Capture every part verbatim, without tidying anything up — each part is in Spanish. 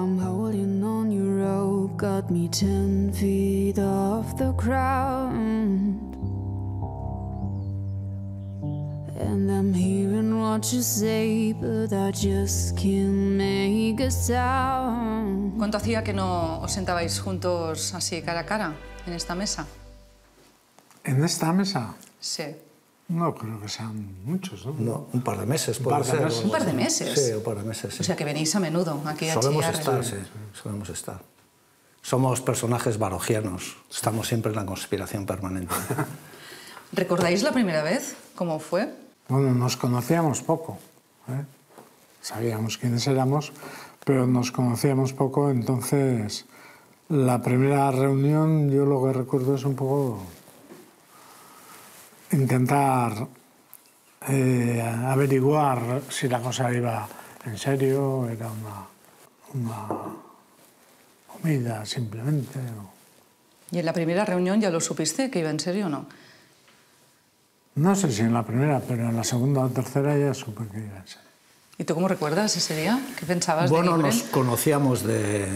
I'm holding on your rope, got me ten feet off the ground. And I'm hearing what you say, but I just can't make a sound. ¿Cuánto hacía que no os sentabais juntos así cara a cara en esta mesa? ¿En esta mesa? Sí. No creo que sean muchos, ¿no? No, un par de meses puede par de ser. meses. ¿Un par de meses? Sí, un par de meses, sí. O sea que venís a menudo aquí a Solemos chillar. estar, sí, solemos estar. Somos personajes barogianos, estamos siempre en la conspiración permanente. ¿Recordáis la primera vez? ¿Cómo fue? Bueno, nos conocíamos poco, ¿eh? Sabíamos quiénes éramos, pero nos conocíamos poco, entonces la primera reunión yo lo que recuerdo es un poco intentar eh, averiguar si la cosa iba en serio, era una, una comida simplemente. O... ¿Y en la primera reunión ya lo supiste que iba en serio o no? No sé si en la primera, pero en la segunda o tercera ya supe que iba en serio. ¿Y tú cómo recuerdas ese día? ¿Qué pensabas Bueno, de nos Guibre? conocíamos de,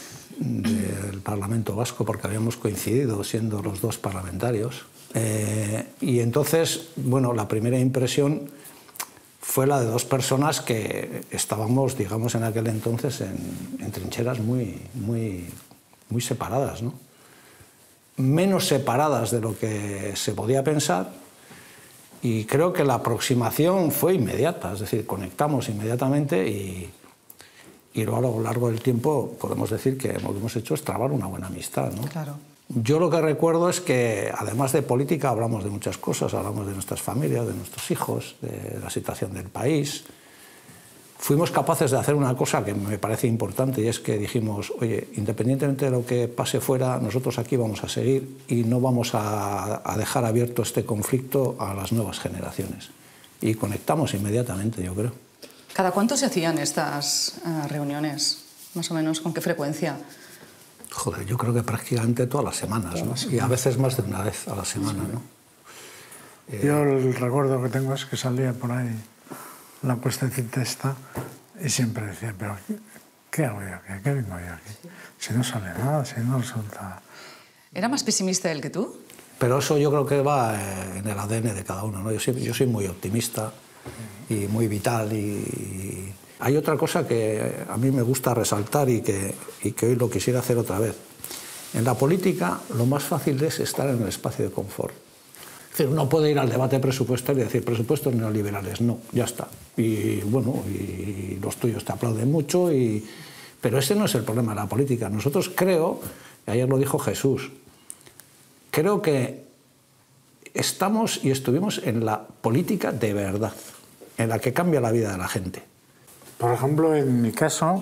del Parlamento Vasco porque habíamos coincidido siendo los dos parlamentarios. Eh, y entonces, bueno, la primera impresión fue la de dos personas que estábamos, digamos, en aquel entonces en, en trincheras muy, muy, muy separadas, ¿no? Menos separadas de lo que se podía pensar. Y creo que la aproximación fue inmediata, es decir, conectamos inmediatamente y, y luego a lo largo del tiempo podemos decir que lo que hemos hecho es trabar una buena amistad, ¿no? Claro. Yo lo que recuerdo es que, además de política, hablamos de muchas cosas, hablamos de nuestras familias, de nuestros hijos, de la situación del país. Fuimos capaces de hacer una cosa que me parece importante y es que dijimos, oye, independientemente de lo que pase fuera, nosotros aquí vamos a seguir y no vamos a, a dejar abierto este conflicto a las nuevas generaciones. Y conectamos inmediatamente, yo creo. ¿Cada cuánto se hacían estas uh, reuniones? Más o menos, ¿con qué frecuencia? Joder, yo creo que prácticamente todas las semanas, ¿no? Y a veces más de una vez a la semana, ¿no? Eh... Yo el recuerdo que tengo es que salía por ahí la cuestecita esta y siempre decía, pero ¿qué hago yo aquí? ¿Qué vengo yo aquí? Si no sale nada, si no resulta... ¿Era más pesimista él que tú? Pero eso yo creo que va en el A D N de cada uno, ¿no? Yo soy, yo soy muy optimista y muy vital y... Hay otra cosa que a mí me gusta resaltar y que, y que hoy lo quisiera hacer otra vez. En la política lo más fácil es estar en el espacio de confort. Es decir, uno puede ir al debate presupuestario y decir presupuestos neoliberales, no, ya está. Y bueno, y los tuyos te aplauden mucho, y... pero ese no es el problema de la política. Nosotros creo, y ayer lo dijo Jesús, creo que estamos y estuvimos en la política de verdad, en la que cambia la vida de la gente. Por ejemplo, en mi caso,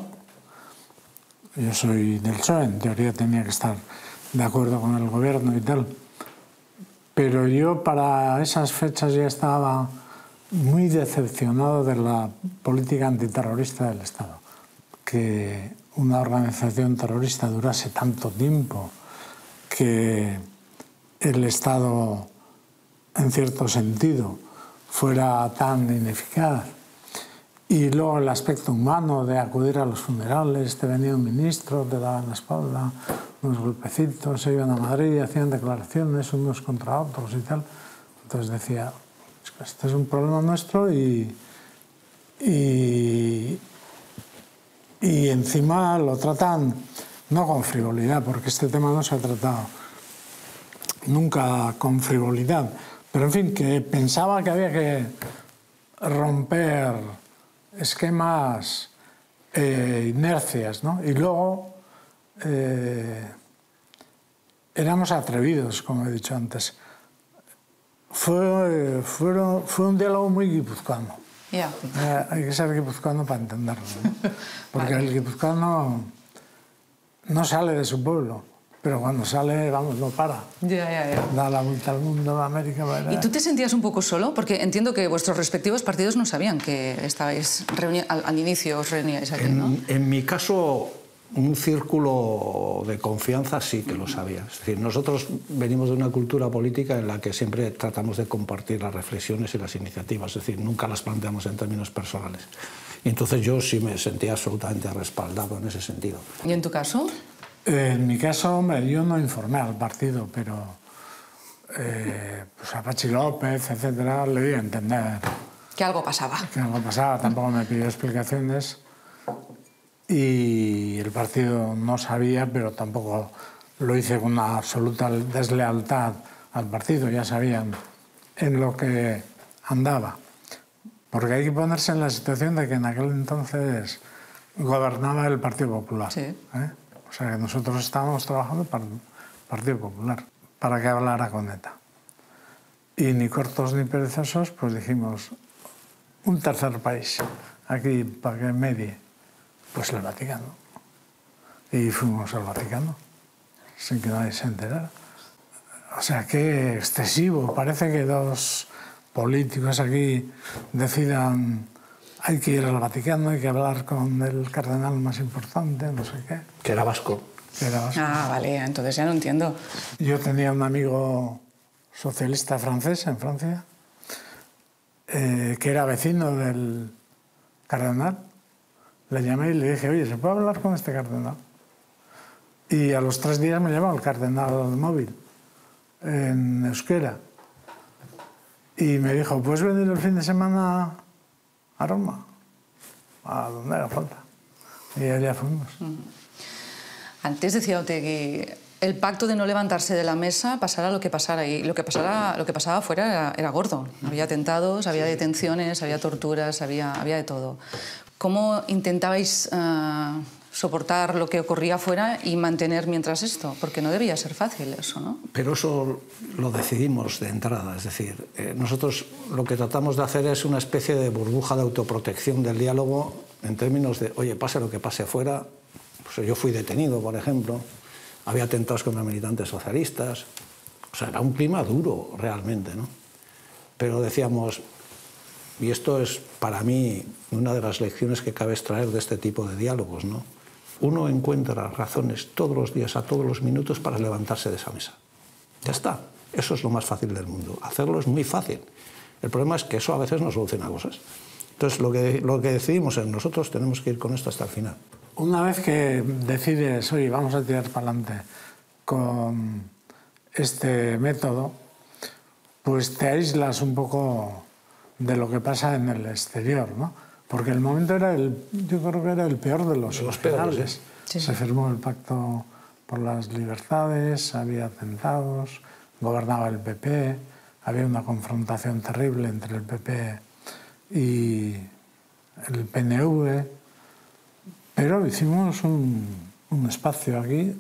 yo soy del P S O E, en teoría tenía que estar de acuerdo con el gobierno y tal, pero yo para esas fechas ya estaba muy decepcionado de la política antiterrorista del Estado. Que una organización terrorista durase tanto tiempo, que el Estado, en cierto sentido, fuera tan ineficaz. Y luego el aspecto humano de acudir a los funerales, te venía un ministro, te daban la espalda, unos golpecitos, se iban a Madrid, hacían declaraciones unos contra otros y tal. Entonces decía, este es un problema nuestro y, y, y encima lo tratan no con frivolidad, porque este tema no se ha tratado nunca con frivolidad, pero en fin, que pensaba que había que romper esquemas, eh, inercias, ¿no? Y luego eh, éramos atrevidos, como he dicho antes. Fue, fue, fue un diálogo muy guipuzcoano. Yeah. Eh, hay que ser guipuzcoano para entenderlo, ¿no? Porque vale. El guipuzcoano no sale de su pueblo, pero cuando sale, vamos, no para. Ya, ya, ya. Da la vuelta al mundo, a América. Para... ¿Y tú te sentías un poco solo? Porque entiendo que vuestros respectivos partidos no sabían que estabais reuni... al, al inicio os reuníais aquí, en, ¿no? En mi caso, un círculo de confianza sí que lo sabía. Es decir, nosotros venimos de una cultura política en la que siempre tratamos de compartir las reflexiones y las iniciativas, es decir, nunca las planteamos en términos personales. Y entonces yo sí me sentía absolutamente respaldado en ese sentido. ¿Y en tu caso? En mi caso, hombre, yo no informé al partido, pero eh, pues a Pachi López, etcétera, le di a entender que algo pasaba. Que algo pasaba, tampoco me pidió explicaciones. Y el partido no sabía, pero tampoco lo hice con una absoluta deslealtad al partido. Ya sabían en lo que andaba. Porque hay que ponerse en la situación de que en aquel entonces gobernaba el Partido Popular. Sí. ¿eh? O sea que nosotros estábamos trabajando para el Partido Popular, para que hablara con ETA. Y ni cortos ni perezosos, pues dijimos, un tercer país, aquí para que medie. Pues el Vaticano. Y fuimos al Vaticano, sin que nadie se enterara. O sea, qué excesivo. Parece que dos políticos aquí decidan hay que ir al Vaticano, hay que hablar con el cardenal más importante, no sé qué. Que era vasco. Que era vasco. Ah, vale, entonces ya no entiendo. Yo tenía un amigo socialista francés en Francia, eh, que era vecino del cardenal. Le llamé y le dije, oye, ¿se puede hablar con este cardenal? Y a los tres días me llamó el cardenal al móvil, en euskera. Y me dijo, ¿puedes venir el fin de semana a Roma? A donde haga falta. Y allá fuimos. Antes decía Otegi, el pacto de no levantarse de la mesa pasara lo que pasara. Y lo que, pasara, lo que pasaba afuera era, era gordo. Había atentados, había detenciones, había torturas, había, había de todo. ¿Cómo intentabais uh, soportar lo que ocurría afuera y mantener mientras esto? Porque no debía ser fácil eso, ¿no? Pero eso lo decidimos de entrada, es decir, eh, nosotros lo que tratamos de hacer es una especie de burbuja de autoprotección del diálogo en términos de, oye, pase lo que pase afuera, pues yo fui detenido, por ejemplo, había atentados contra militantes socialistas, o sea, era un clima duro realmente, ¿no? Pero decíamos, y esto es para mí una de las lecciones que cabe extraer de este tipo de diálogos, ¿no? Uno encuentra razones todos los días, a todos los minutos, para levantarse de esa mesa. Ya está. Eso es lo más fácil del mundo. Hacerlo es muy fácil. El problema es que eso a veces no soluciona cosas. Entonces, lo que, lo que decidimos es nosotros tenemos que ir con esto hasta el final. Una vez que decides, oye, vamos a tirar para adelante con este método, pues te aíslas un poco de lo que pasa en el exterior, ¿no? Porque el momento era el, yo creo que era el peor de los, de los peores. peores. Sí. Se firmó el Pacto por las Libertades, había atentados, gobernaba el P P, había una confrontación terrible entre el P P y el P N V, pero hicimos un, un espacio aquí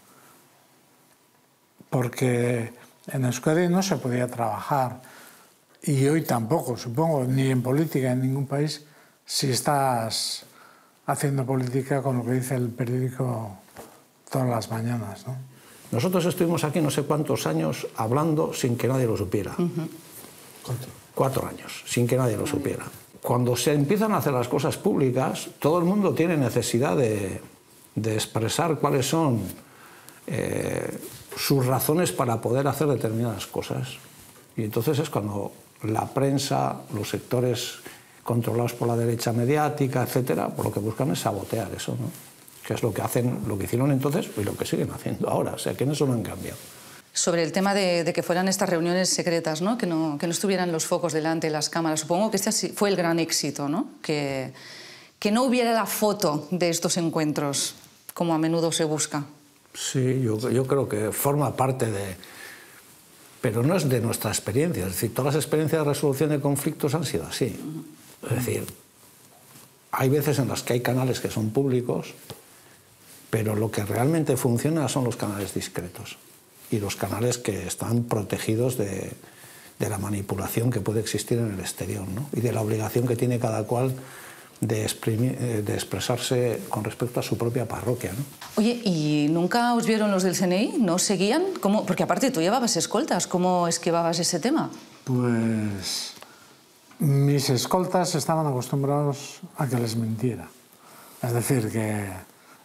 porque en Euskadi no se podía trabajar. Y hoy tampoco, supongo, ni en política en ningún país, si estás haciendo política con lo que dice el periódico todas las mañanas, ¿no? Nosotros estuvimos aquí no sé cuántos años hablando sin que nadie lo supiera. Uh-huh. ¿Cuánto? Cuatro años, sin que nadie lo supiera. Cuando se empiezan a hacer las cosas públicas, todo el mundo tiene necesidad de, de expresar cuáles son eh, sus razones para poder hacer determinadas cosas. Y entonces es cuando la prensa, los sectores controlados por la derecha mediática, etcétera, por lo que buscan es sabotear eso, ¿no? Que es lo que hacen, lo que hicieron entonces y lo que siguen haciendo ahora. O sea, que en eso no han cambiado. Sobre el tema de, de que fueran estas reuniones secretas, ¿no? Que no, que no estuvieran los focos delante, las cámaras. Supongo que este fue el gran éxito, ¿no? Que, que no hubiera la foto de estos encuentros, como a menudo se busca. Sí, yo, yo creo que forma parte de... Pero no es de nuestra experiencia. Es decir, todas las experiencias de resolución de conflictos han sido así. Es decir, hay veces en las que hay canales que son públicos, pero lo que realmente funciona son los canales discretos y los canales que están protegidos de, de la manipulación que puede existir en el exterior, ¿no? Y de la obligación que tiene cada cual de, exprimir, de expresarse con respecto a su propia parroquia, ¿no? Oye, ¿y nunca os vieron los del C N I? ¿No seguían? ¿Cómo? Porque aparte tú llevabas escoltas, ¿cómo esquivabas ese tema? Pues mis escoltas estaban acostumbrados a que les mintiera. Es decir, que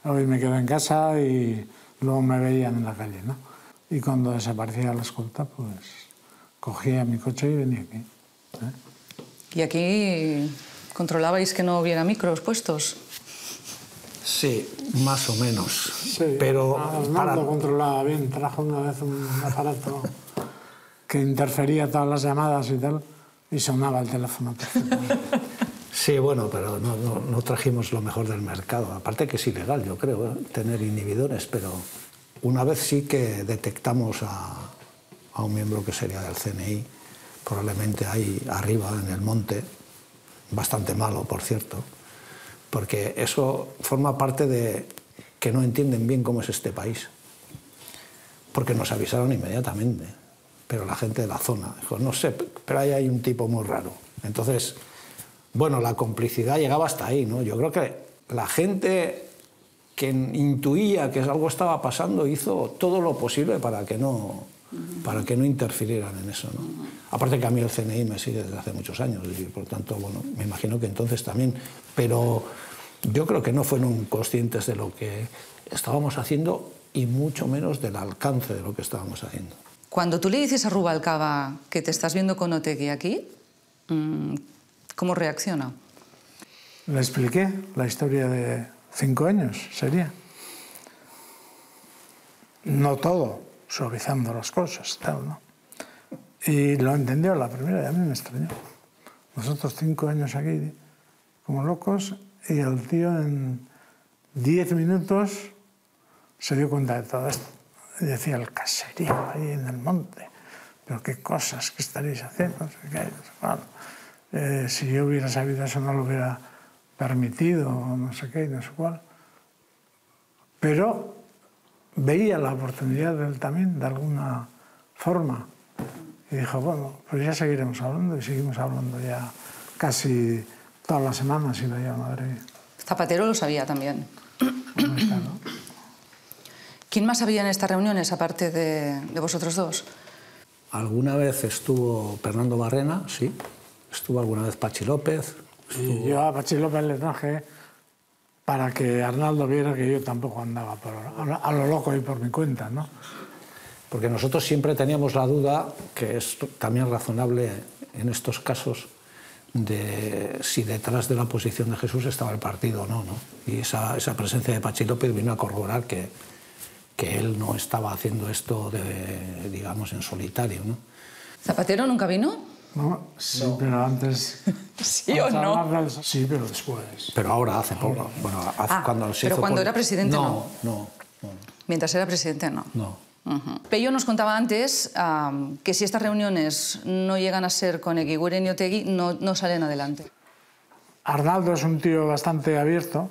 hoy me quedo en casa y luego me veían en la calle, ¿no? Y cuando desaparecía la escolta, pues cogía mi coche y venía aquí. ¿eh? ¿Y aquí controlabais que no hubiera micros puestos? Sí, más o menos. Sí, pero Arnaldo para... controlaba bien, trajo una vez un aparato que interfería todas las llamadas y tal, y sonaba el teléfono perfectamente. Sí, bueno, pero no, no, no trajimos lo mejor del mercado. Aparte que es ilegal, yo creo, ¿eh? tener inhibidores, pero una vez sí que detectamos a, a un miembro que sería del C N I, probablemente ahí arriba en el monte, bastante malo, por cierto, porque eso forma parte de que no entienden bien cómo es este país, porque nos avisaron inmediatamente, pero la gente de la zona dijo, no sé, pero ahí hay un tipo muy raro. Entonces, bueno, la complicidad llegaba hasta ahí, ¿no? Yo creo que la gente que intuía que algo estaba pasando hizo todo lo posible para que no, para que no interfirieran en eso, ¿no? Aparte que a mí el C N I me sigue desde hace muchos años y por tanto, bueno, me imagino que entonces también, pero yo creo que no fueron conscientes de lo que estábamos haciendo y mucho menos del alcance de lo que estábamos haciendo. Cuando tú le dices a Rubalcaba que te estás viendo con Otegi aquí, ¿cómo reacciona? Le expliqué la historia de cinco años, sería. No todo, suavizando las cosas, tal, ¿no? Y lo entendió la primera, y a mí me extrañó. Nosotros cinco años aquí, como locos, y el tío en diez minutos se dio cuenta de todo esto. Y decía, el caserío ahí en el monte, pero qué cosas que estaréis haciendo, no sé qué, no sé cuál. Eh, si yo hubiera sabido eso no lo hubiera permitido, no sé qué, no sé cuál. Pero veía la oportunidad de él también, de alguna forma. Y dijo, bueno, pues ya seguiremos hablando, y seguimos hablando ya casi todas las semanas y lo iba a Madrid. Zapatero lo sabía también. Claro. ¿Quién más había en estas reuniones, aparte de, de vosotros dos? Alguna vez estuvo Fernando Barrena, sí. Estuvo alguna vez Pachi López. Estuvo... Y yo a Pachi López le traje para que Arnaldo viera que yo tampoco andaba por, a lo loco y por mi cuenta, ¿no? Porque nosotros siempre teníamos la duda, que es también razonable en estos casos, de si detrás de la posición de Jesús estaba el partido o no, ¿no? Y esa, esa presencia de Pachi López vino a corroborar que, que él no estaba haciendo esto, de, digamos, en solitario, ¿no? ¿Zapatero nunca vino? No, sí, no. Pero antes... ¿Sí o no? Sí, pero después. Pero ahora, hace poco. Bueno, hace, ah, cuando se pero hizo cuando por... era presidente no. No, no, no. Mientras era presidente no. No. Uh-huh. Pello nos contaba antes um, que si estas reuniones no llegan a ser con Eguiguren y Otegi, no, no salen adelante. Arnaldo es un tío bastante abierto,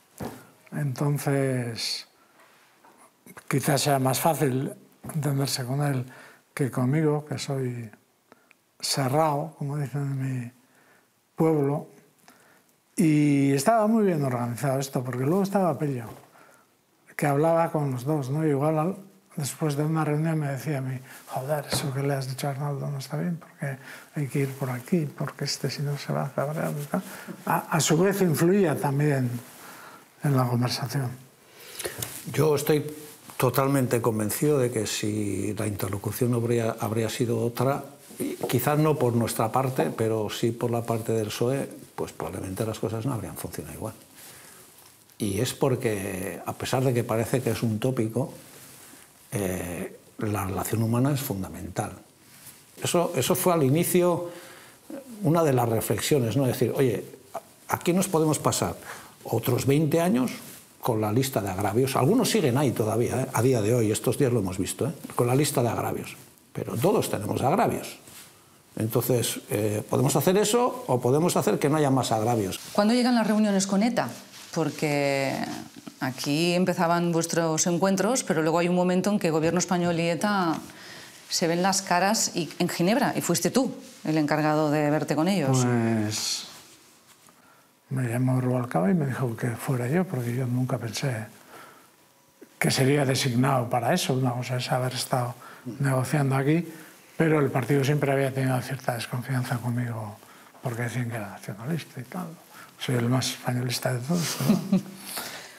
entonces quizás sea más fácil entenderse con él que conmigo, que soy cerrado, como dicen en mi pueblo. Y estaba muy bien organizado esto, porque luego estaba Pello, que hablaba con los dos, ¿no? Igual al, después de una reunión me decía a mí, joder, eso que le has dicho a Arnaldo no está bien, porque hay que ir por aquí, porque este si no se va a cabrear. A, a su vez influía también en la conversación. Yo estoy totalmente convencido de que si la interlocución habría, habría sido otra, quizás no por nuestra parte, pero sí por la parte del P S O E, pues probablemente las cosas no habrían funcionado igual. Y es porque, a pesar de que parece que es un tópico, eh, la relación humana es fundamental. Eso, eso fue al inicio una de las reflexiones, ¿no? Es decir, oye, aquí nos podemos pasar otros veinte años con la lista de agravios. Algunos siguen ahí todavía, ¿eh? A día de hoy, estos días lo hemos visto, ¿eh? Con la lista de agravios. Pero todos tenemos agravios. Entonces, eh, podemos hacer eso o podemos hacer que no haya más agravios. ¿Cuándo llegan las reuniones con ETA? Porque aquí empezaban vuestros encuentros, pero luego hay un momento en que el gobierno español y ETA se ven las caras y, en Ginebra, y fuiste tú el encargado de verte con ellos. Pues me llamó Rubalcaba y me dijo que fuera yo, porque yo nunca pensé que sería designado para eso. Una cosa es haber estado negociando aquí, pero el partido siempre había tenido cierta desconfianza conmigo porque decían que era nacionalista y tal. Soy el más españolista de todos, ¿no?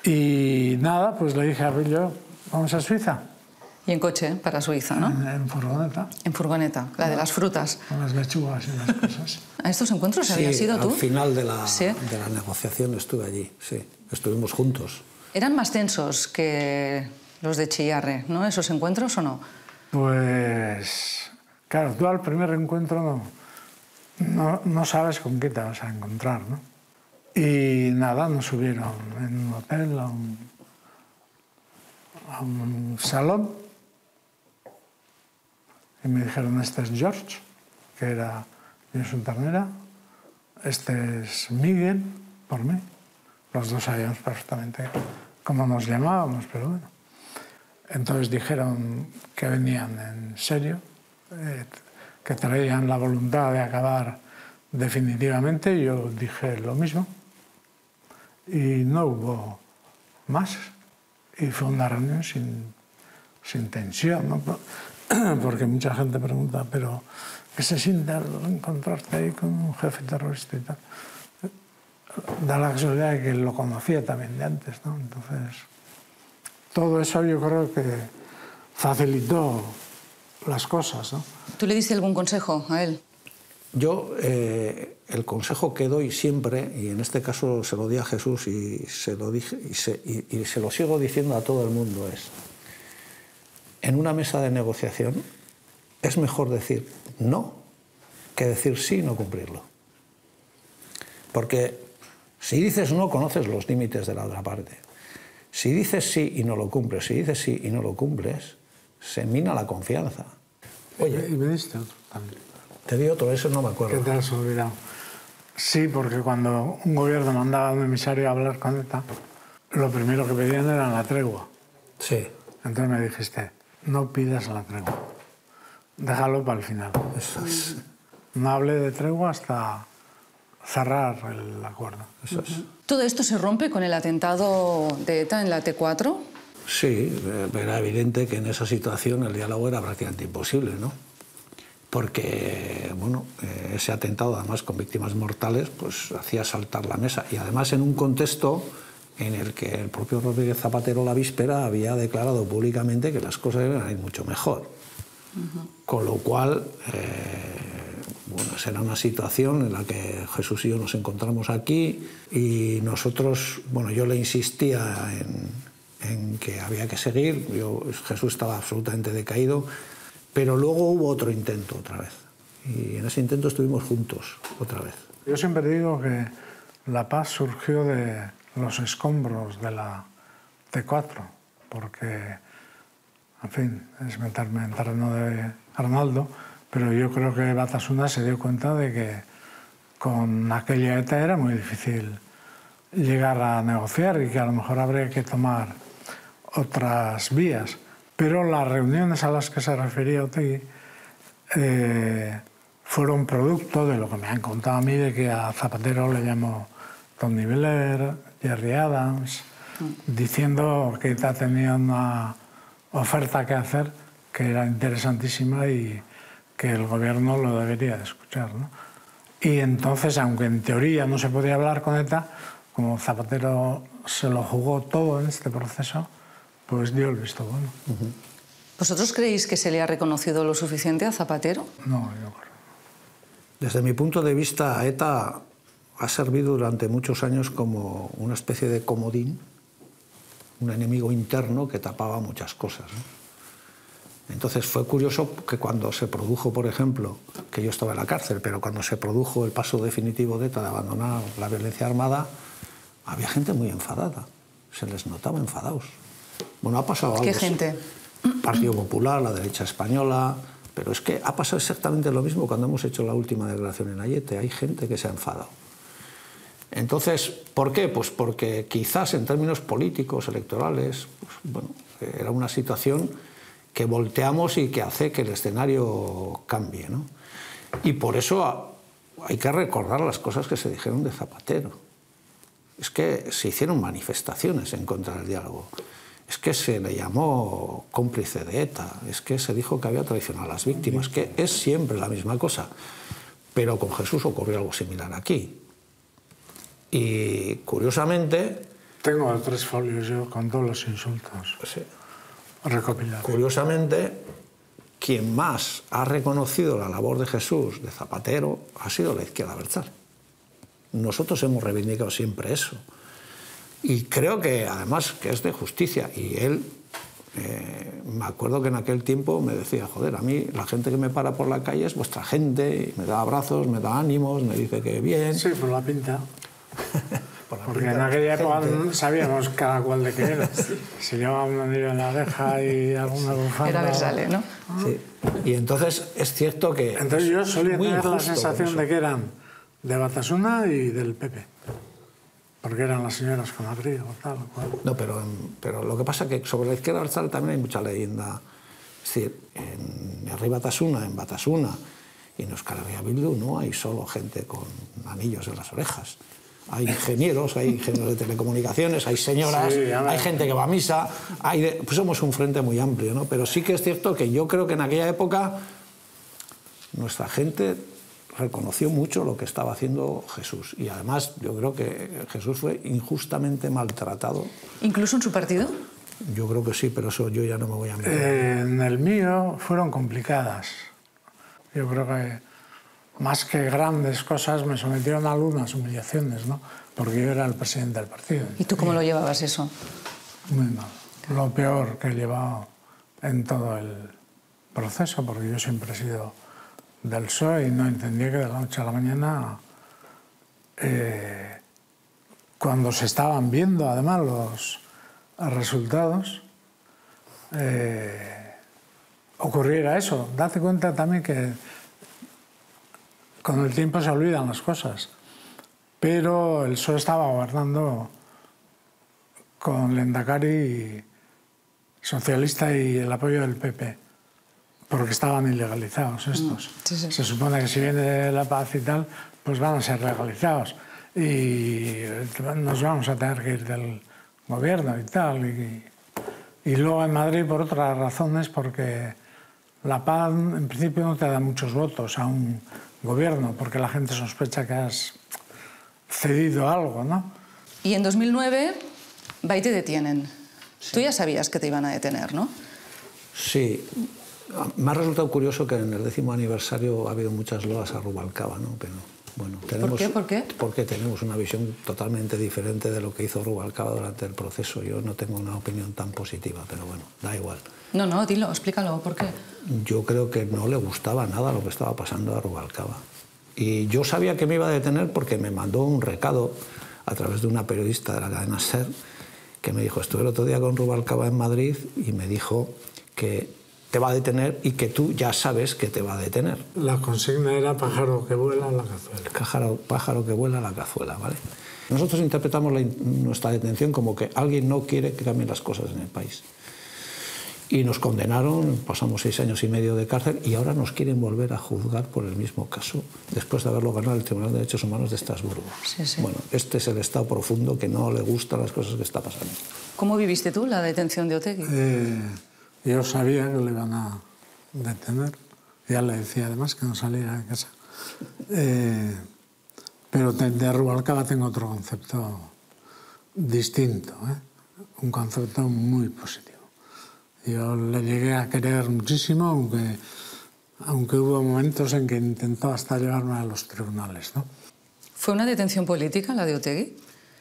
Y nada, pues le dije a Pillo, vamos a Suiza. Y en coche, para Suiza, ¿no? En, en furgoneta. En furgoneta, la de las frutas. Con las lechugas y las cosas. ¿A estos encuentros Sí, habías ido tú? al final de la, ¿Sí? de la negociación estuve allí, sí. Estuvimos juntos. ¿Eran más tensos que los de Chillarre, ¿no? ¿Esos encuentros o no? Pues, claro, tú al primer encuentro no, no, no sabes con qué te vas a encontrar, ¿no? Y nada, nos subieron en un hotel a un, a un salón y me dijeron, este es George, que era Josu Ternera, este es Miguel, por mí. Los dos sabíamos perfectamente cómo nos llamábamos, pero bueno. Entonces dijeron que venían en serio, eh, que traían la voluntad de acabar definitivamente. Yo dije lo mismo y no hubo más. Y fue una reunión sin, sin tensión, ¿no? Porque mucha gente pregunta, pero ¿qué se siente al encontrarte ahí con un jefe terrorista y tal? Da la casualidad de que lo conocía también de antes, ¿no? Entonces, todo eso yo creo que facilitó las cosas, ¿no? ¿Tú le diste algún consejo a él? Yo, eh, el consejo que doy siempre, y en este caso se lo di a Jesús y se lo, dije, y se, y, y se lo sigo diciendo a todo el mundo, es, en una mesa de negociación es mejor decir no que decir sí y no cumplirlo. Porque si dices no, conoces los límites de la otra parte. Si dices sí y no lo cumples, si dices sí y no lo cumples, se mina la confianza. Oye, y me diste otro también. Te di otro, eso no me acuerdo. ¿Qué te has olvidado? Sí, porque cuando un gobierno mandaba a un emisario a hablar con ETA, lo primero que pedían era la tregua. Sí. Entonces me dijiste, no pidas la tregua, déjalo para el final. Eso es. No hable de tregua hasta cerrar el acuerdo. Eso es. ¿Todo esto se rompe con el atentado de ETA en la T cuatro? Sí, era evidente que en esa situación el diálogo era prácticamente imposible, ¿no? Porque, bueno, ese atentado, además con víctimas mortales, pues hacía saltar la mesa. Y además en un contexto en el que el propio Rodríguez Zapatero la víspera había declarado públicamente que las cosas iban a ir mucho mejor. Uh-huh. Con lo cual, eh, bueno, era una situación en la que Jesús y yo nos encontramos aquí y nosotros, bueno, yo le insistía en, en que había que seguir, yo, Jesús estaba absolutamente decaído, pero luego hubo otro intento otra vez. Y en ese intento estuvimos juntos otra vez. Yo siempre digo que la paz surgió de los escombros de la T cuatro, porque, en fin, es meterme en terreno de Arnaldo, pero yo creo que Batasuna se dio cuenta de que con aquella ETA era muy difícil llegar a negociar y que a lo mejor habría que tomar otras vías. Pero las reuniones a las que se refería Otegi eh, fueron producto de lo que me han contado a mí, de que a Zapatero le llamó Tony Blair, Jerry Adams, diciendo que ETA tenía una oferta que hacer que era interesantísima y que el gobierno lo debería de escuchar, ¿no? Y entonces, aunque en teoría no se podía hablar con ETA, como Zapatero se lo jugó todo en este proceso, pues dio el visto bueno. Uh-huh. ¿Vosotros creéis que se le ha reconocido lo suficiente a Zapatero? No, yo creo. Desde mi punto de vista, ETA ha servido durante muchos años como una especie de comodín, un enemigo interno que tapaba muchas cosas, ¿no? Entonces fue curioso que cuando se produjo, por ejemplo, que yo estaba en la cárcel, pero cuando se produjo el paso definitivo de ETA de abandonar la violencia armada, había gente muy enfadada, se les notaba enfadados. Bueno, ha pasado algo. ¿Qué gente? Partido Popular, la derecha española, pero es que ha pasado exactamente lo mismo cuando hemos hecho la última declaración en Ayete. Hay gente que se ha enfadado. Entonces, ¿por qué? Pues porque quizás en términos políticos, electorales, pues, bueno, era una situación que volteamos y que hace que el escenario cambie, ¿no? Y por eso hay que recordar las cosas que se dijeron de Zapatero. Es que se hicieron manifestaciones en contra del diálogo. Es que se le llamó cómplice de ETA, es que se dijo que había traicionado a las víctimas, que es siempre la misma cosa. Pero con Jesús ocurrió algo similar aquí. Y curiosamente, Tengo tres folios yo con todos los insultos Sí. recopilados. Curiosamente, quien más ha reconocido la labor de Jesús, de Zapatero, ha sido la izquierda abertzale. Nosotros hemos reivindicado siempre eso. Y creo que además que es de justicia. Y él, eh, me acuerdo que en aquel tiempo me decía, joder, a mí la gente que me para por la calle es vuestra gente, y me da abrazos, me da ánimos, me dice que bien. Sí, por la pinta. Por la Porque pinta en de aquella época gente. no sabíamos cada cual de qué era. Si llevaba un anillo en la oreja y alguna bufanda. Era Versale, ¿no? Sí. Y entonces es cierto que... Entonces yo es solía muy tener la injusto con sensación eso. de que eran de Batasuna y del P P. Porque eran las señoras con abrigo, tal cual. No, pero, pero lo que pasa es que sobre la izquierda abertzale también hay mucha leyenda. Es decir, en Herri Batasuna, en Batasuna y en Euskal Herria Bildu no hay solo gente con anillos en las orejas. Hay ingenieros, hay ingenieros de telecomunicaciones, hay señoras, Sí, a ver. hay gente que va a misa, hay de- pues somos un frente muy amplio, ¿no? Pero sí que es cierto que yo creo que en aquella época nuestra gente reconoció mucho lo que estaba haciendo Jesús. Y además yo creo que Jesús fue injustamente maltratado. ¿Incluso en su partido? Yo creo que sí, pero eso yo ya no me voy a meter. Eh, en el mío fueron complicadas. Yo creo que más que grandes cosas me sometieron a algunas humillaciones, ¿no? Porque yo era el presidente del partido. ¿Y tú cómo lo llevabas eso? Muy mal. Lo peor que he llevado en todo el proceso, porque yo siempre he sido del P S O E y no entendía que de la noche a la mañana, eh, cuando se estaban viendo además los resultados, eh, ocurriera eso. Date cuenta también que con el tiempo se olvidan las cosas, pero el P S O E estaba gobernando con Lehendakari socialista y el apoyo del P P, porque estaban ilegalizados estos. Sí, sí. Se supone que si viene la paz y tal, pues van a ser legalizados y nos vamos a tener que ir del gobierno y tal. Y, y luego en Madrid por otras razones, porque la paz en principio no te da muchos votos a un gobierno, porque la gente sospecha que has cedido algo, ¿no? Y en dos mil nueve va y te detienen. Tú ya sabías que te iban a detener, ¿no? Sí. Me ha resultado curioso que en el décimo aniversario ha habido muchas loas a Rubalcaba, ¿no? Pero, bueno, tenemos, qué? ¿Por qué? Porque tenemos una visión totalmente diferente de lo que hizo Rubalcaba durante el proceso. Yo no tengo una opinión tan positiva, pero bueno, da igual. No, no, dilo, explícalo, ¿por qué? Yo creo que no le gustaba nada lo que estaba pasando a Rubalcaba. Y yo sabía que me iba a detener porque me mandó un recado a través de una periodista de la cadena SER que me dijo, estuve el otro día con Rubalcaba en Madrid y me dijo que te va a detener y que tú ya sabes que te va a detener. La consigna era pájaro que vuela a la cazuela. Pájaro, pájaro que vuela a la cazuela, ¿vale? Nosotros interpretamos la, nuestra detención como que alguien no quiere que cambien las cosas en el país. Y nos condenaron, pasamos seis años y medio de cárcel y ahora nos quieren volver a juzgar por el mismo caso, después de haberlo ganado el Tribunal de Derechos Humanos de Estrasburgo. Sí, sí. Bueno, este es el estado profundo que no le gustan las cosas que está pasando. ¿Cómo viviste tú la detención de Otegi? Eh, yo sabía que le iban a detener. Ya le decía además que no saliera de casa. Eh, pero de, de Rubalcaba tengo otro concepto distinto, ¿eh? Un concepto muy positivo. Yo le llegué a querer muchísimo, aunque, aunque hubo momentos en que intentó hasta llevarme a los tribunales, ¿no? ¿Fue una detención política la de Otegi?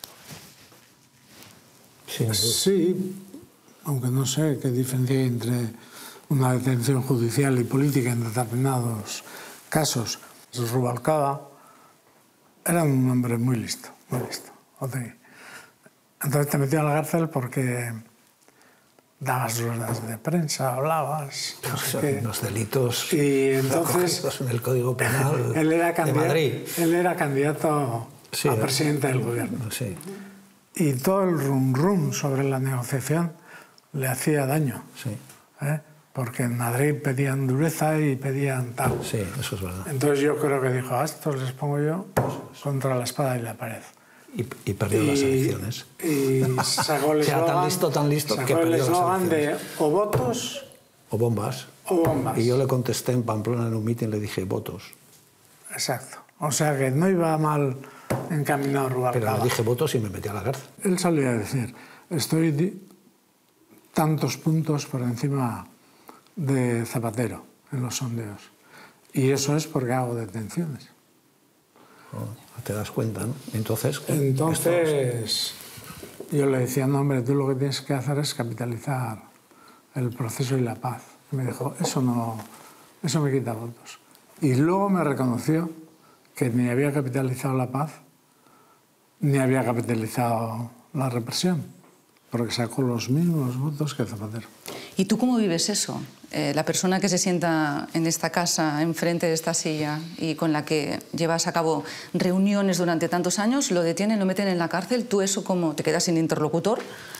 Sí, Sí, aunque no sé qué diferencia hay entre una detención judicial y política en determinados casos. Rubalcaba era un hombre muy listo, muy listo. Otegi. Entonces te metió a la cárcel porque dabas ruedas de prensa, hablabas, no sé qué. los delitos Y entonces recogidos en el Código Penal él era de candidato, Madrid. él era candidato Sí, a ¿eh? presidente del gobierno. Sí, Y todo el rum rum sobre la negociación le hacía daño. sí, ¿eh? Porque en Madrid pedían dureza y pedían tal. sí, eso es verdad. Entonces yo creo que dijo, a estos les pongo yo contra la espada y la pared. Y, y perdió las elecciones. Y sacó el Era tan eslogan, listo, tan listo sacó que el perdió las eslogan de elecciones. o votos O bombas. o bombas. Y yo le contesté en Pamplona en un mitin, le dije votos. Exacto. O sea que no iba mal encaminado a Rubalcaba. Pero le dije votos y me metí a la cárcel. Él solía decir, estoy tantos puntos por encima de Zapatero en los sondeos. Y eso es porque hago detenciones. Oh, te das cuenta, ¿no? Entonces... Entonces, yo le decía, no, hombre, tú lo que tienes que hacer es capitalizar el proceso y la paz. Y me dijo, eso no, eso me quita votos. Y luego me reconoció que ni había capitalizado la paz, ni había capitalizado la represión, porque sacó los mismos votos que Zapatero. ¿Y tú cómo vives eso? Eh, la persona que se sienta en esta casa, enfrente de esta silla, y con la que llevas a cabo reuniones durante tantos años, lo detienen, lo meten en la cárcel, ¿tú eso cómo te quedas sin interlocutor?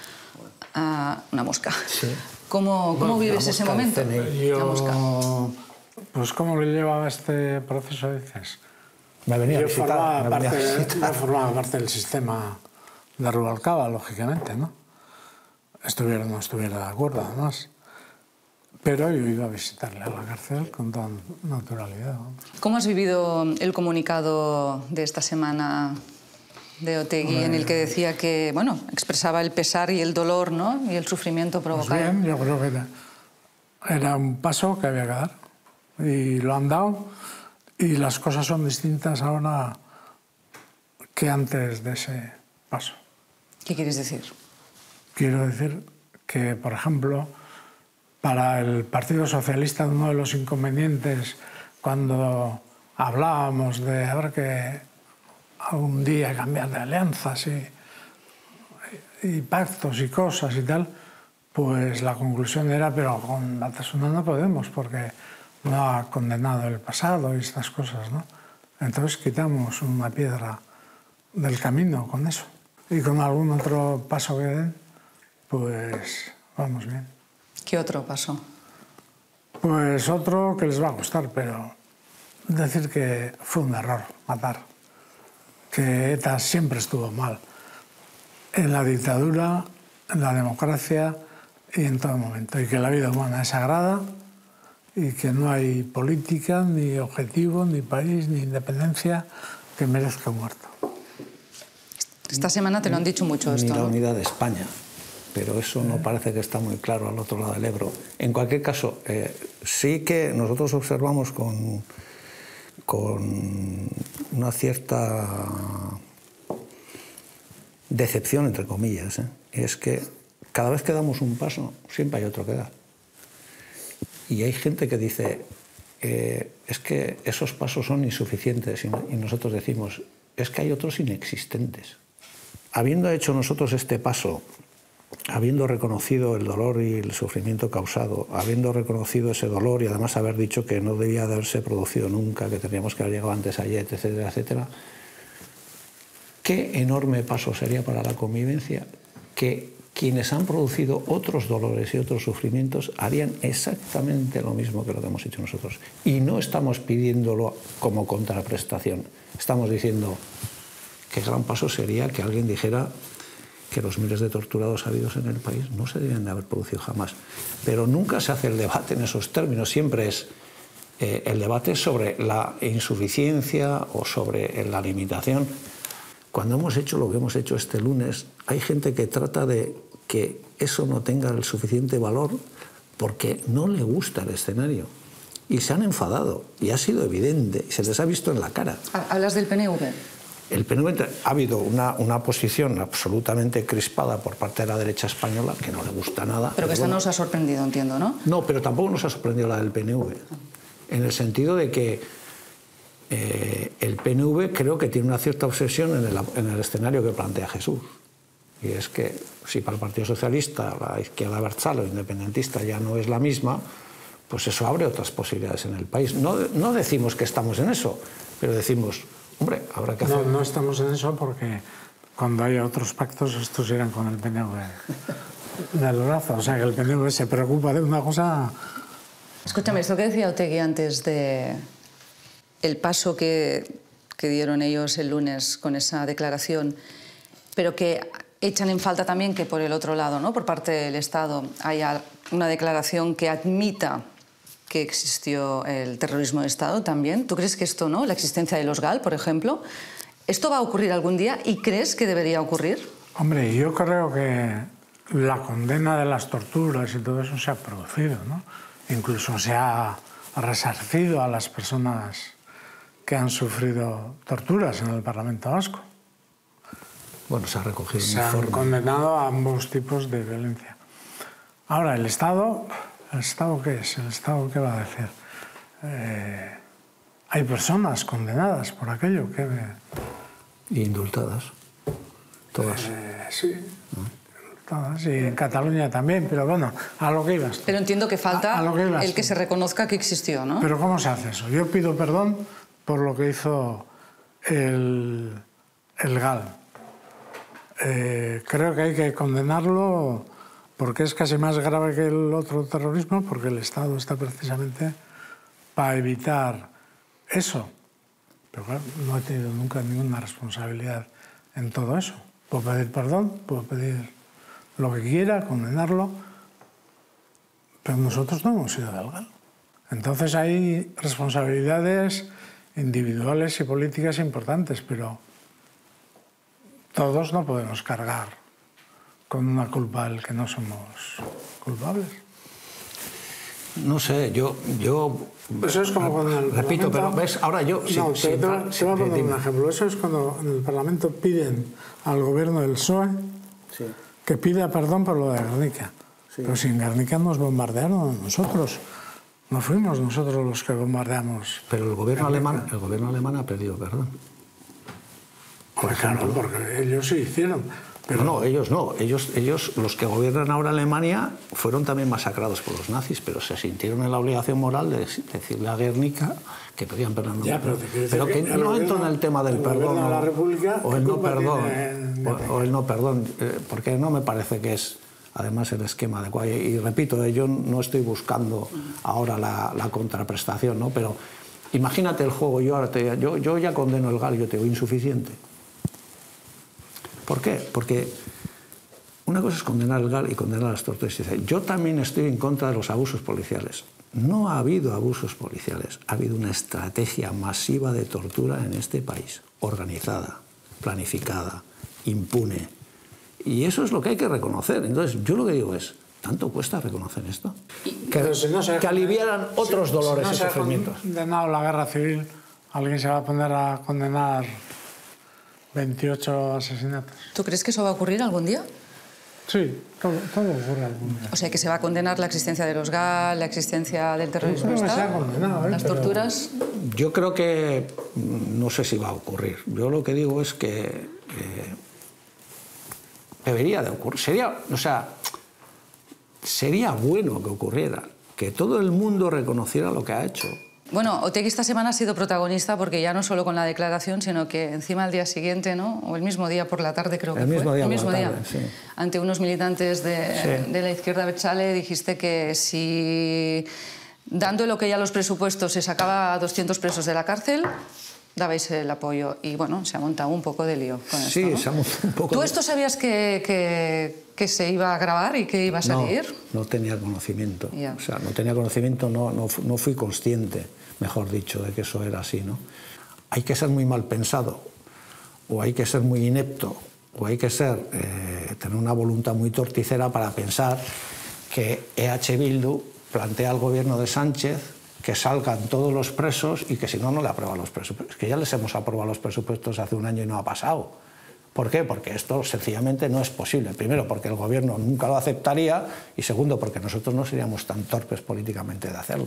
Ah, una mosca. Sí. ¿Cómo, cómo Bueno, vives ese momento? Yo, pues ¿cómo le llevaba este proceso, dices? Me venía Yo a visitar. formaba, me parte, venía a visitar. yo formaba parte del sistema de Rubalcaba, lógicamente, ¿no? Estuviera o no estuviera de acuerdo, además. Pero yo iba a visitarle a la cárcel con toda naturalidad. Vamos. ¿Cómo has vivido el comunicado de esta semana de Otegi, en el que decía que, bueno, expresaba el pesar y el dolor, ¿no? Y el sufrimiento provocado? Pues bien, yo creo que era, era un paso que había que dar. Y lo han dado. Y las cosas son distintas ahora que antes de ese paso. ¿Qué quieres decir? Quiero decir que, por ejemplo, para el Partido Socialista uno de los inconvenientes cuando hablábamos de haber que algún día cambiar de alianzas y, y pactos y cosas y tal, pues la conclusión era, pero con Batasuna no podemos porque no ha condenado el pasado y estas cosas, ¿no? Entonces quitamos una piedra del camino con eso. Y con algún otro paso que den, pues vamos bien. ¿Qué otro pasó? Pues otro que les va a gustar, pero decir que fue un error matar, que ETA siempre estuvo mal, en la dictadura, en la democracia y en todo momento, y que la vida humana es sagrada y que no hay política, ni objetivo, ni país, ni independencia que merezca un muerto. Esta semana te lo han dicho mucho Ni esto, la ¿no? unidad de España, pero eso no parece que está muy claro al otro lado del Ebro. En cualquier caso, eh, sí que nosotros observamos con, con una cierta decepción, entre comillas, ¿eh? Es que cada vez que damos un paso, siempre hay otro que dar. Y hay gente que dice, eh, es que esos pasos son insuficientes, y, y nosotros decimos, es que hay otros inexistentes. Habiendo hecho nosotros este paso, habiendo reconocido el dolor y el sufrimiento causado, habiendo reconocido ese dolor y además haber dicho que no debía de haberse producido nunca, que tendríamos que haber llegado antes a Yet, etcétera, etcétera, qué enorme paso sería para la convivencia que quienes han producido otros dolores y otros sufrimientos harían exactamente lo mismo que lo que hemos hecho nosotros. Y no estamos pidiéndolo como contraprestación, estamos diciendo qué gran paso sería que alguien dijera que los miles de torturados habidos en el país no se deben de haber producido jamás. Pero nunca se hace el debate en esos términos, siempre es eh, el debate sobre la insuficiencia o sobre la limitación. Cuando hemos hecho lo que hemos hecho este lunes, hay gente que trata de que eso no tenga el suficiente valor porque no le gusta el escenario. Y se han enfadado, y ha sido evidente, y se les ha visto en la cara. ¿Hablas del P N V? El P N V ha habido una, una posición absolutamente crispada por parte de la derecha española que no le gusta nada. Pero que esta bueno, no os ha sorprendido, entiendo, ¿no? No, pero tampoco nos ha sorprendido la del P N V. En el sentido de que eh, el P N V creo que tiene una cierta obsesión en el, en el escenario que plantea Jesús. Y es que si para el Partido Socialista la izquierda abertzale o independentista ya no es la misma, pues eso abre otras posibilidades en el país. No, no decimos que estamos en eso, pero decimos, hombre, habrá que hacer... No, no estamos en eso porque cuando haya otros pactos estos irán con el P N V del brazo. O sea, que el P N V se preocupa de una cosa... Escúchame, esto que decía Otegi antes de el paso que, que dieron ellos el lunes con esa declaración, pero que echan en falta también que por el otro lado, ¿no?, por parte del Estado, haya una declaración que admita que existió el terrorismo de Estado también. ¿Tú crees que esto, no, la existencia de los GAL, por ejemplo, ¿Esto va a ocurrir algún día y crees que debería ocurrir? Hombre, yo creo que la condena de las torturas y todo eso se ha producido, ¿no? Incluso se ha resarcido a las personas que han sufrido torturas en el Parlamento Vasco. Bueno, se ha recogido un Se han informe. condenado a ambos tipos de violencia. Ahora, el Estado, ¿el Estado qué es? ¿El Estado qué va a decir? Eh, hay personas condenadas por aquello que... Y indultadas. Todas. Eh, sí, todas. Y en Cataluña también, pero bueno, a lo que ibas. Pero entiendo que falta A- a lo que ibas el que tú. se reconozca que existió, ¿no? Pero ¿cómo se hace eso? Yo pido perdón por lo que hizo el, el G A L. Eh, creo que hay que condenarlo porque es casi más grave que el otro terrorismo, porque el Estado está precisamente para evitar eso. Pero claro, no he tenido nunca ninguna responsabilidad en todo eso. Puedo pedir perdón, puedo pedir lo que quiera, condenarlo, pero nosotros no hemos sido del G A L. Entonces hay responsabilidades individuales y políticas importantes, pero todos no podemos cargar con una culpa del que no somos culpables. No sé, yo... yo Eso es como cuando en el repito, pero Parlamento- ves, ahora yo... sí, No, sí, te, te voy- sí, te voy a poner dime. un ejemplo. Eso es cuando en el Parlamento piden al gobierno del P S O E Sí. que pida perdón por lo de Guernica. Sí. Pero si en Guernica nos bombardearon nosotros, no fuimos nosotros los que bombardeamos. Pero el gobierno alemán, el gobierno alemán ha pedido perdón. Pues claro, porque ellos sí hicieron. Pero Pero no, ellos no. Ellos, ellos, los que gobiernan ahora Alemania, fueron también masacrados por los nazis, pero se sintieron en la obligación moral de decirle a Guernica que pedían perdón. Ya, pero te quiero decir Pero que que el no gobierno- entro en el tema del el perdón gobierno de la o- República, o ¿qué el no culpa perdón, tiene o, o el no perdón, eh, porque no me parece que es además el esquema adecuado. Y, y repito, eh, yo no estoy buscando ahora la, la contraprestación, ¿no? Pero imagínate el juego, yo, ahora te, yo, yo ya condeno el G A L, yo te digo insuficiente. ¿Por qué? Porque una cosa es condenar el G A L y condenar las torturas. Yo también estoy en contra de los abusos policiales. No ha habido abusos policiales, ha habido una estrategia masiva de tortura en este país, organizada, planificada, impune. Y eso es lo que hay que reconocer. Entonces, yo lo que digo es, ¿tanto cuesta reconocer esto? Que, Pero si no se- que aliviaran otros si- dolores si no y se ha sufrimientos. condenado la guerra civil, alguien se va a poner a condenar veintiocho asesinatos. ¿Tú crees que eso va a ocurrir algún día? Sí, todo, todo ocurre algún día. O sea, que se va a condenar la existencia de los G A L, la existencia del terrorismo Yo creo que de se ha Estado, condenado, ¿eh? las Pero- torturas. Yo creo que mm, no sé si va a ocurrir. Yo lo que digo es que eh, debería de ocurrir. Sería, o sea, sería bueno que ocurriera, que todo el mundo reconociera lo que ha hecho. Bueno, Otegi esta semana ha sido protagonista porque ya no solo con la declaración, sino que encima al día siguiente, ¿no? O el mismo día por la tarde, creo que El fue. mismo día el por mismo la día. tarde, sí. Ante unos militantes de, Sí. de la izquierda abertzale dijiste que si dando lo que ya los presupuestos se sacaba a doscientos presos de la cárcel, dabais el apoyo. Y bueno, se ha montado un poco de lío con Sí, esto, ¿no? se ha montado un poco ¿Tú de- esto sabías que, que, que se iba a grabar y que iba a salir? No, no tenía conocimiento. Ya. O sea, no tenía conocimiento, no, no, fu- no fui consciente, mejor dicho, de que eso era así, ¿no? Hay que ser muy mal pensado, o hay que ser muy inepto, o hay que ser, eh, tener una voluntad muy torticera para pensar que E H Bildu plantea al gobierno de Sánchez que salgan todos los presos y que si no, no le aprueban los presupuestos. Es que ya les hemos aprobado los presupuestos hace un año y no ha pasado. ¿Por qué? Porque esto sencillamente no es posible. Primero, porque el gobierno nunca lo aceptaría y segundo, porque nosotros no seríamos tan torpes políticamente de hacerlo.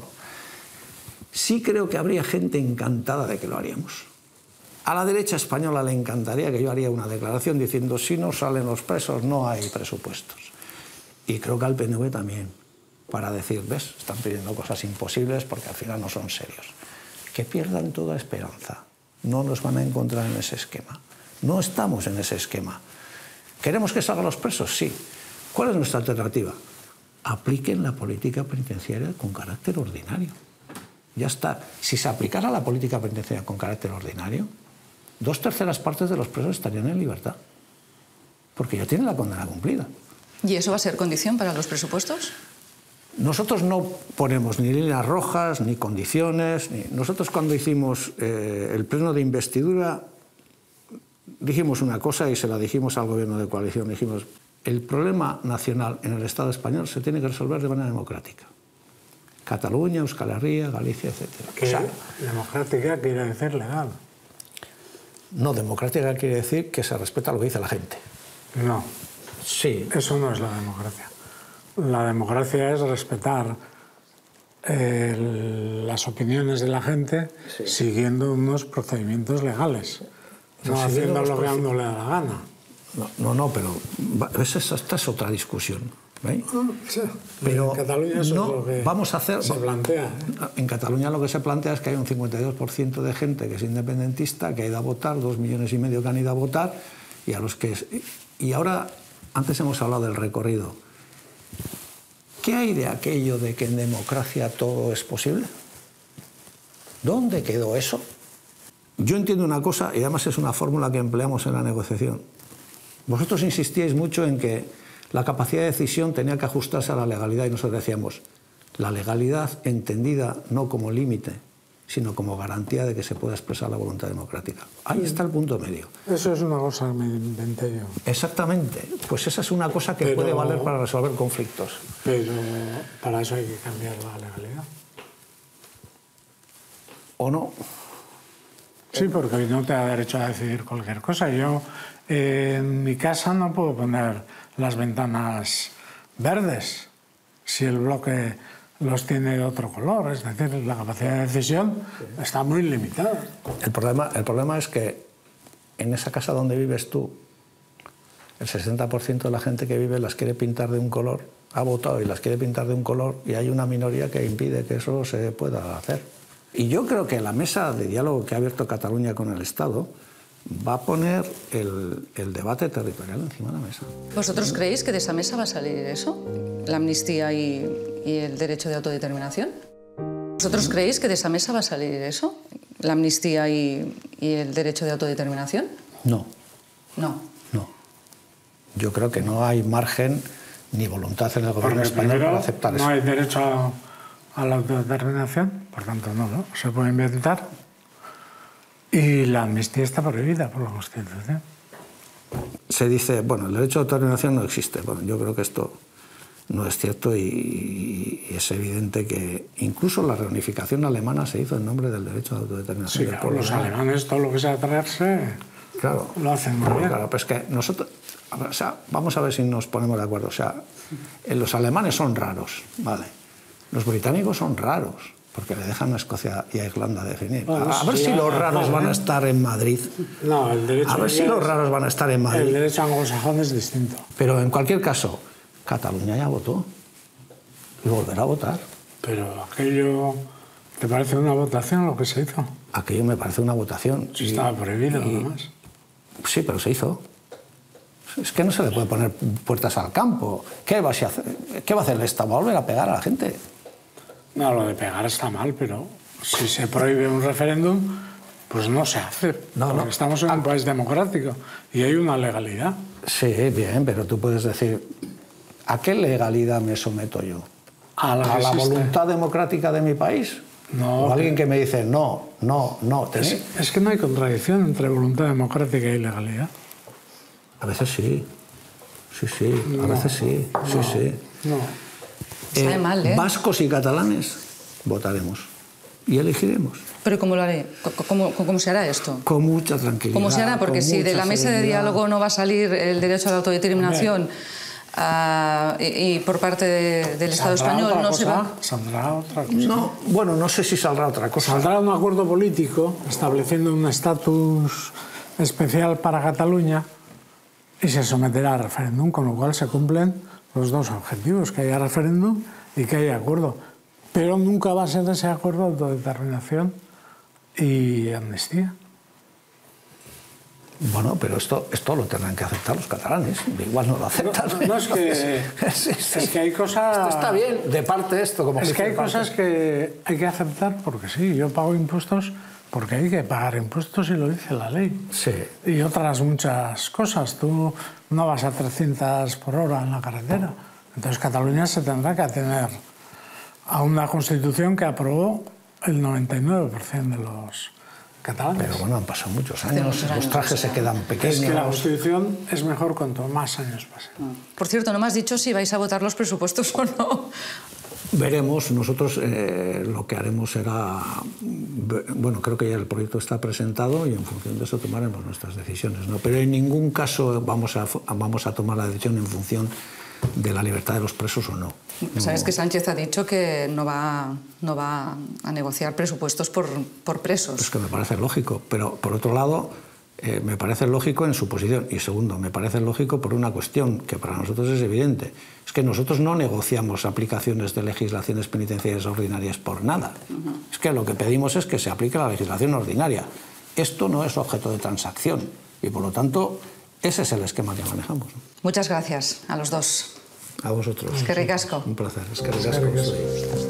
Sí creo que habría gente encantada de que lo haríamos. A la derecha española le encantaría que yo haría una declaración diciendo si no salen los presos no hay presupuestos. Y creo que al P N V también, para decir, ves, están pidiendo cosas imposibles porque al final no son serios. Que pierdan toda esperanza. No nos van a encontrar en ese esquema. No estamos en ese esquema. ¿Queremos que salgan los presos? Sí. ¿Cuál es nuestra alternativa? Apliquen la política penitenciaria con carácter ordinario. Ya está. Si se aplicara la política penitenciaria con carácter ordinario, dos terceras partes de los presos estarían en libertad. Porque ya tienen la condena cumplida. ¿Y eso va a ser condición para los presupuestos? Nosotros no ponemos ni líneas rojas, ni condiciones. Ni... Nosotros cuando hicimos eh, el pleno de investidura, dijimos una cosa y se la dijimos al gobierno de coalición. Dijimos, el problema nacional en el Estado español se tiene que resolver de manera democrática. Cataluña, Euskal Herria, Galicia, etcétera. ¿Qué? O sea, democrática quiere decir legal. No, democrática quiere decir que se respeta lo que dice la gente. No. Sí. Eso no es la democracia. La democracia es respetar eh, las opiniones de la gente, sí, siguiendo unos procedimientos legales, no, no haciendo lo que a uno le da la gana. No, no, no, pero esa, esta es otra discusión. ¿eh? Sí. Pero en Cataluña eso no, es lo que vamos a hacer, se plantea. ¿eh? En Cataluña lo que se plantea es que hay un cincuenta y dos por ciento de gente que es independentista, que ha ido a votar, dos millones y medio que han ido a votar, y a los que... Y ahora, antes hemos hablado del recorrido. ¿Qué hay de aquello de que en democracia todo es posible? ¿Dónde quedó eso? Yo entiendo una cosa, y además es una fórmula que empleamos en la negociación. Vosotros insistíais mucho en que la capacidad de decisión tenía que ajustarse a la legalidad y nosotros decíamos, la legalidad entendida no como límite, sino como garantía de que se pueda expresar la voluntad democrática. Ahí está el punto medio. Eso es una cosa que me inventé yo. Exactamente. Pues esa es una cosa que pero, puede valer para resolver conflictos. Pero para eso hay que cambiar la legalidad. ¿O no? Sí, porque no te da derecho a decidir cualquier cosa. Yo eh, en mi casa no puedo poner las ventanas verdes si el bloque los tiene de otro color, es decir, la capacidad de decisión está muy limitada. El problema, el problema es que en esa casa donde vives tú, el sesenta por ciento de la gente que vive las quiere pintar de un color, ha votado y las quiere pintar de un color, y hay una minoría que impide que eso se pueda hacer. Y yo creo que la mesa de diálogo que ha abierto Cataluña con el Estado va a poner el, el debate territorial encima de la mesa. ¿Vosotros creéis que de esa mesa va a salir eso? ¿La amnistía y, y el derecho de autodeterminación? ¿Vosotros creéis que de esa mesa va a salir eso? ¿La amnistía y, y el derecho de autodeterminación? No. No. No. Yo creo que no hay margen ni voluntad en el gobierno español para aceptar eso. No hay derecho a, a la autodeterminación, por tanto no, no se puede inventar. Y la amnistía está prohibida por la Constitución. Se dice, bueno, el derecho de autodeterminación no existe. Bueno, yo creo que esto no es cierto y, y es evidente que incluso la reunificación alemana se hizo en nombre del derecho de autodeterminación. Sí, claro, los alemanes todo lo que sea traerse, claro, lo hacen muy bien. Claro, pero es que nosotros, o sea, vamos a ver si nos ponemos de acuerdo. O sea, los alemanes son raros, ¿vale? Los británicos son raros, porque le dejan a Escocia y a Irlanda definir. Bueno, a ver si los raros van a estar en Madrid. No, el derecho... A ver si los raros van a estar en Madrid. El derecho anglosajón es distinto. Pero en cualquier caso, Cataluña ya votó y volverá a votar. Pero aquello... ¿Te parece una votación lo que se hizo? Aquello me parece una votación. Sí, y, estaba prohibido, y, además. Sí, pero se hizo. Es que no se le puede poner puertas al campo. ¿Qué va a hacer, ¿Qué va a hacer el Estado? ¿Va a volver a pegar a la gente? No, lo de pegar está mal, pero si se prohíbe un referéndum, pues no se hace. No, porque no. Estamos en un país democrático y hay una legalidad. Sí, bien, pero tú puedes decir, ¿a qué legalidad me someto yo? ¿A la, ¿A la voluntad democrática de mi país? No. O alguien que me dice, no, no, no. Es, es que no hay contradicción entre voluntad democrática y legalidad. A veces sí. Sí, sí, no, a veces sí. No, sí, sí. No. Sabe eh, mal, ¿eh? Vascos y catalanes votaremos y elegiremos. ¿Pero cómo lo haré? ¿Cómo, cómo se hará esto? Con mucha tranquilidad. ¿Cómo se hará? Porque si de la mesa de diálogo no va a salir el derecho a la autodeterminación uh, y, y por parte de, del Estado español no cosa, se va... ¿Saldrá otra cosa? No, bueno, no sé si saldrá otra cosa. Saldrá un acuerdo político estableciendo un estatus especial para Cataluña y se someterá a referéndum, con lo cual se cumplen los dos objetivos, que haya referéndum y que haya acuerdo. Pero nunca va a ser ese acuerdo de autodeterminación y amnistía. Bueno, pero esto, esto lo tendrán que aceptar los catalanes. Igual no lo aceptan. No, no, no es, que, sí, sí. es que hay cosas... Esto está bien, de parte esto. Como es que hay cosas que hay que aceptar porque sí, yo pago impuestos porque hay que pagar impuestos y lo dice la ley. Sí. Y otras muchas cosas. Tú no vas a trescientas por hora en la carretera. Entonces Cataluña se tendrá que atener a una Constitución que aprobó el noventa y nueve por ciento de los catalanes. Pero bueno, han pasado muchos Hace años, muchos los años, trajes o sea, se quedan pequeños. Es que la Constitución es mejor cuanto más años pasen. Por cierto, no me has dicho si vais a votar los presupuestos o no. Veremos, nosotros eh, lo que haremos será, bueno, creo que ya el proyecto está presentado y en función de eso tomaremos nuestras decisiones, ¿no? Pero en ningún caso vamos a, vamos a tomar la decisión en función de la libertad de los presos o no. Sabes No. que Sánchez ha dicho que no va, no va a negociar presupuestos por, por presos. Es que me parece lógico, pero por otro lado, eh, me parece lógico en su posición. Y segundo, me parece lógico por una cuestión que para nosotros es evidente. Es que nosotros no negociamos aplicaciones de legislaciones penitenciarias ordinarias por nada. Uh-huh. Es que lo que pedimos es que se aplique la legislación ordinaria. Esto no es objeto de transacción y, por lo tanto, ese es el esquema que manejamos. Muchas gracias a los dos. A vosotros. Es que ricasco. Un placer. Es que ricasco.